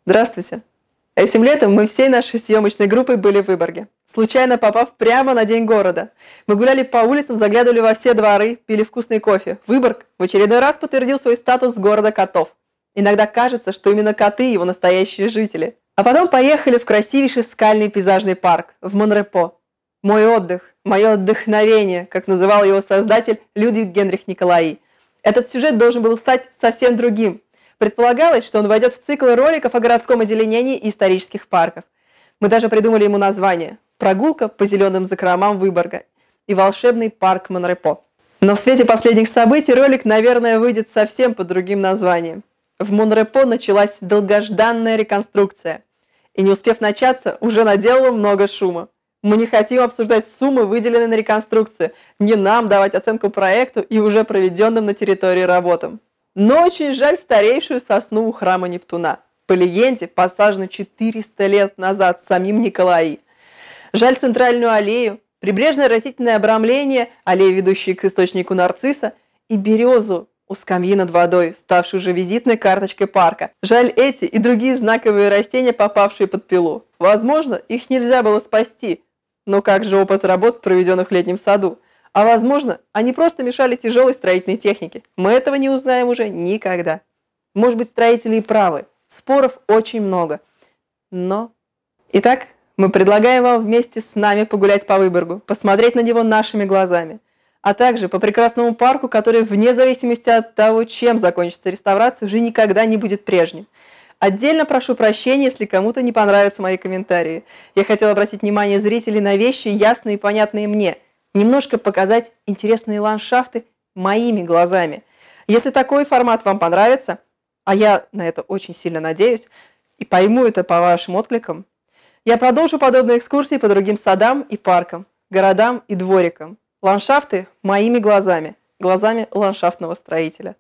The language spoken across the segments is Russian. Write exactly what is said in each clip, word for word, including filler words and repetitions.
Здравствуйте! Этим летом мы всей нашей съемочной группой были в Выборге, случайно попав прямо на День города. Мы гуляли по улицам, заглядывали во все дворы, пили вкусный кофе. Выборг в очередной раз подтвердил свой статус города котов. Иногда кажется, что именно коты его настоящие жители. А потом поехали в красивейший скальный пейзажный парк в Монрепо. Мой отдых, мое вдохновение, как называл его создатель Людвиг Генрих Николаи. Этот сюжет должен был стать совсем другим. Предполагалось, что он войдет в цикл роликов о городском озеленении и исторических парков. Мы даже придумали ему название «Прогулка по зеленым закромам Выборга» и «Волшебный парк Монрепо». Но в свете последних событий ролик, наверное, выйдет совсем под другим названием. В Монрепо началась долгожданная реконструкция. И не успев начаться, уже наделала много шума. Мы не хотим обсуждать суммы, выделенные на реконструкцию, не нам давать оценку проекту и уже проведенным на территории работам. Но очень жаль старейшую сосну у храма Нептуна, по легенде, посаженную четыреста лет назад самим Николаи. Жаль центральную аллею, прибрежное растительное обрамление, аллеи, ведущие к источнику нарцисса, и березу у скамьи над водой, ставшую уже визитной карточкой парка. Жаль эти и другие знаковые растения, попавшие под пилу. Возможно, их нельзя было спасти, но как же опыт работ, проведенных в летнем саду? А возможно, они просто мешали тяжелой строительной технике. Мы этого не узнаем уже никогда. Может быть, строители и правы. Споров очень много. Но... Итак, мы предлагаем вам вместе с нами погулять по Выборгу, посмотреть на него нашими глазами, а также по прекрасному парку, который, вне зависимости от того, чем закончится реставрация, уже никогда не будет прежним. Отдельно прошу прощения, если кому-то не понравятся мои комментарии. Я хотела обратить внимание зрителей на вещи, ясные и понятные мне. Немножко показать интересные ландшафты моими глазами. Если такой формат вам понравится, а я на это очень сильно надеюсь, и пойму это по вашим откликам, я продолжу подобные экскурсии по другим садам и паркам, городам и дворикам. Ландшафты моими глазами, глазами ландшафтного строителя.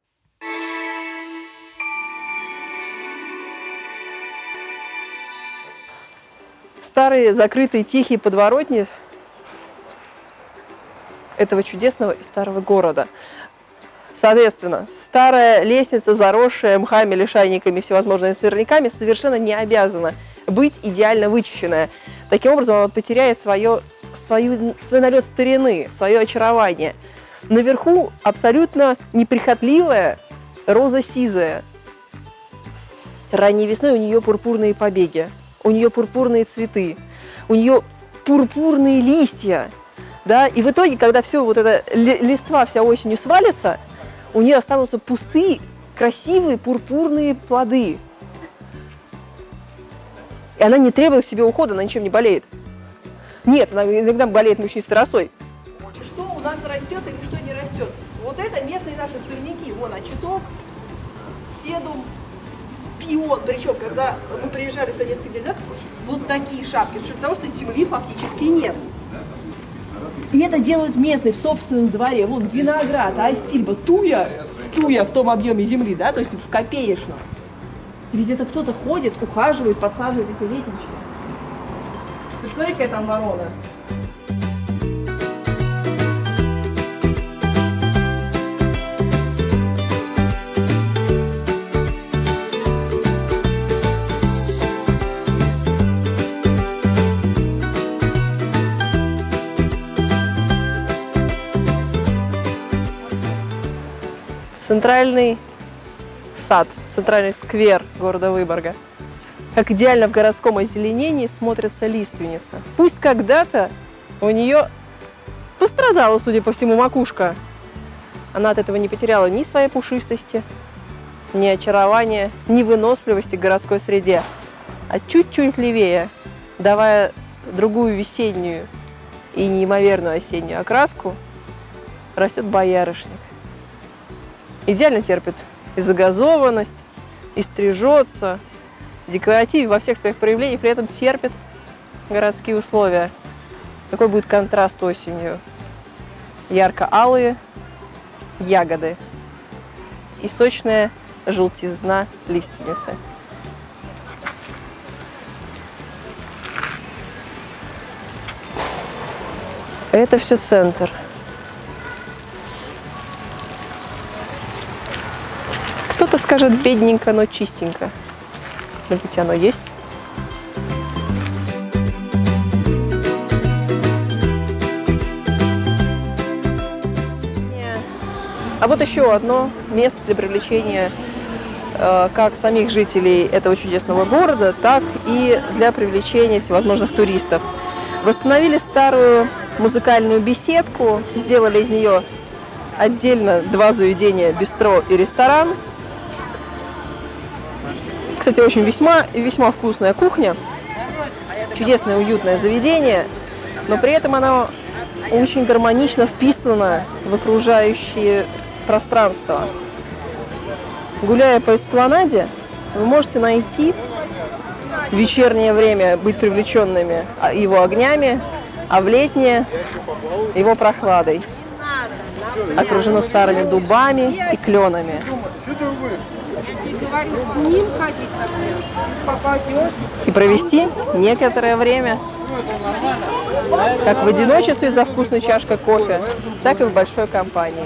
Старые закрытые тихие подворотни этого чудесного и старого города. Соответственно, старая лестница, заросшая мхами, лишайниками, всевозможными сорняками, совершенно не обязана быть идеально вычищенная. Таким образом, она потеряет свое, свою, свой налет старины, свое очарование. Наверху абсолютно неприхотливая роза сизая. Ранней весной у нее пурпурные побеги, у нее пурпурные цветы, у нее пурпурные листья. Да? И в итоге, когда все вот это листва вся осенью свалится, у нее останутся пустые, красивые пурпурные плоды. И она не требует к себе ухода, она ничем не болеет. Нет, она иногда болеет мучнистой росой. Что у нас растет или что не растет? Вот это местные наши сорняки. Вон очеток, седум, пион. Причем, когда мы приезжали сюда несколько недель назад, вот такие шапки. С учетом того, что земли фактически нет. И это делают местные в собственном дворе. Вот виноград, астильба, туя, туя в том объеме земли, да, то есть в копеечном. Ведь это кто-то ходит, ухаживает, подсаживает эти летнички. Представляете, какая там ворона? Центральный сад, центральный сквер города Выборга. Как идеально в городском озеленении смотрится лиственница. Пусть когда-то у нее пострадала, судя по всему, макушка. Она от этого не потеряла ни своей пушистости, ни очарования, ни выносливости к городской среде. А чуть-чуть левее, давая другую весеннюю и неимоверную осеннюю окраску, растет боярышник. Идеально терпит и загазованность, и стрижется, декоратив во всех своих проявлениях, при этом терпит городские условия. Какой будет контраст осенью? Ярко-алые ягоды и сочная желтизна лиственницы. Это все центр. Кто-то скажет бедненько, но чистенько. Но ведь оно есть. А вот еще одно место для привлечения э, как самих жителей этого чудесного города, так и для привлечения всевозможных туристов. Восстановили старую музыкальную беседку, сделали из нее отдельно два заведения: бистро и ресторан. Кстати, очень весьма и весьма вкусная кухня, чудесное уютное заведение, но при этом оно очень гармонично вписано в окружающие пространство. Гуляя по эспланаде, вы можете найти в вечернее время быть привлеченными его огнями, а в летнее его прохладой. Окружено старыми дубами и кленами. И провести некоторое время как в одиночестве за вкусной чашкой кофе, так и в большой компании.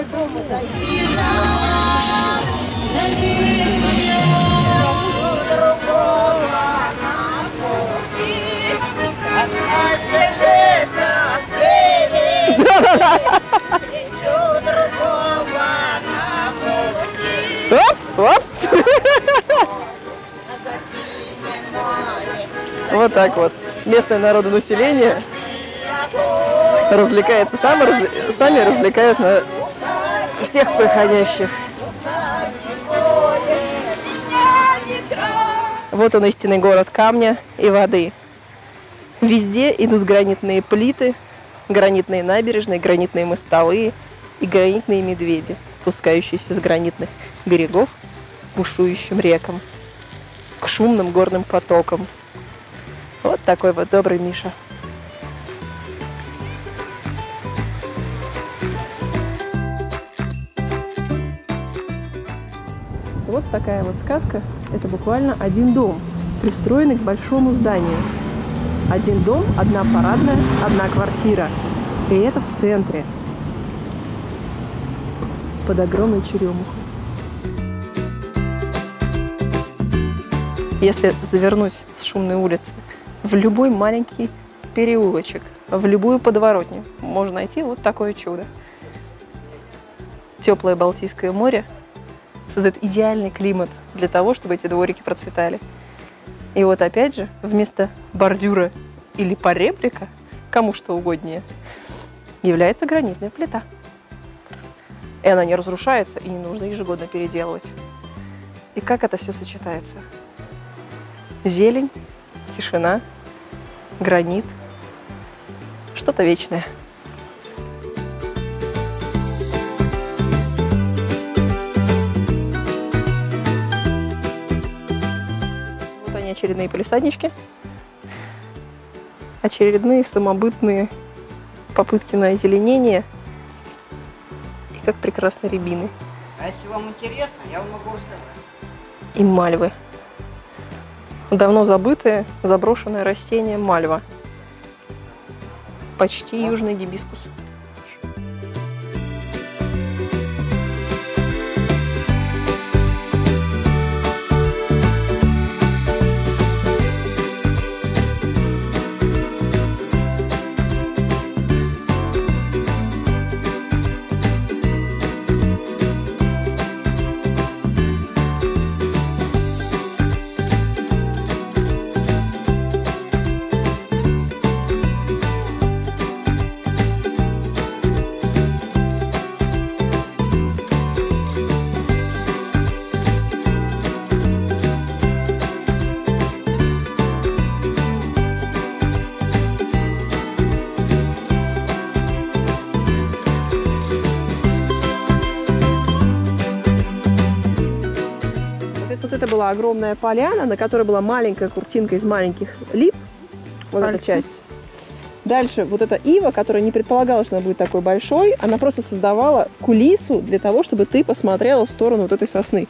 Оп, оп. Вот так вот. Местное народонаселение развлекается, сами, разве... сами развлекают на всех проходящих. Вот он, истинный город камня и воды. Везде идут гранитные плиты, гранитные набережные, гранитные мостовые и гранитные медведи, спускающиеся с гранитных берегов к бушующим рекам, к шумным горным потокам. Вот такой вот добрый Миша. Вот такая вот сказка. Это буквально один дом, пристроенный к большому зданию. Один дом, одна парадная, одна квартира. И это в центре, под огромной черемухой. Если завернуть с шумной улицы в любой маленький переулочек, в любую подворотню, можно найти вот такое чудо. Теплое Балтийское море создает идеальный климат для того, чтобы эти дворики процветали. И вот опять же, вместо бордюра или поребрика, кому что угоднее, является гранитная плита. И она не разрушается, и не нужно ежегодно переделывать. И как это все сочетается? Зелень, тишина, гранит, что-то вечное. Вот они, очередные палисаднички, очередные самобытные попытки на озеленение. И как прекрасны рябины. А если вам интересно, я вам могу рассказать. И мальвы. Давно забытое, заброшенное растение мальва. Почти южный гибискус. Вот это была огромная поляна, на которой была маленькая куртинка из маленьких лип. Вот Пальцы. эта часть. Дальше вот эта ива, которая не предполагалась, что она будет такой большой, она просто создавала кулису для того, чтобы ты посмотрела в сторону вот этой сосны.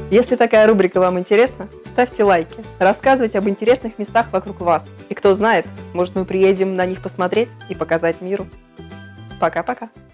Если такая рубрика вам интересна, ставьте лайки, рассказывайте об интересных местах вокруг вас. И кто знает, может, мы приедем на них посмотреть и показать миру. Пока-пока.